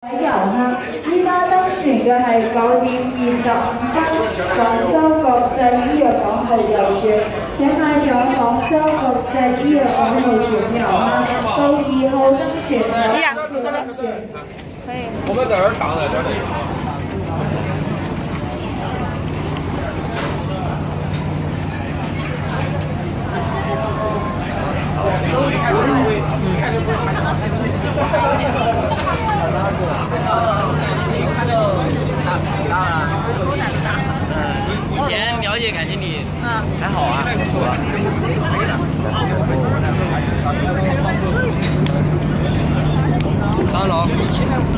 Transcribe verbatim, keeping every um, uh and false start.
喺遊客，依家登船嘅係九點二十五分廣州國際醫藥港號遊船，請嗌上廣州國際醫藥港號船遊客到二號登船口登船。可以。我們在這兒躺在這裡。 以前了解感情你还好啊，三楼。